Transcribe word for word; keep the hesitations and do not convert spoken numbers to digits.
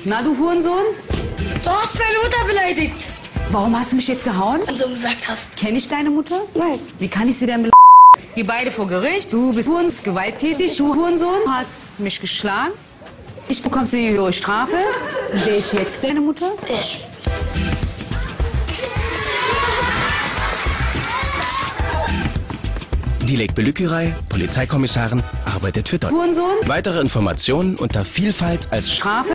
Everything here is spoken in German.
Na, du Hurensohn? Du hast meine Mutter beleidigt. Warum hast du mich jetzt gehauen? Und so gesagt hast. Kenn ich deine Mutter? Nein. Wie kann ich sie denn beleidigen? Geh beide vor Gericht. Du bist Hurens gewalttätig. Du Hurensohn hast mich geschlagen. Ich, du kommst in die höhere Strafe. Und wer ist jetzt deine Mutter? Ich. Dilek Belüküray, Polizeikommissarin, arbeitet für Deutschland. Hurensohn. Weitere Informationen unter Vielfalt als Strafe.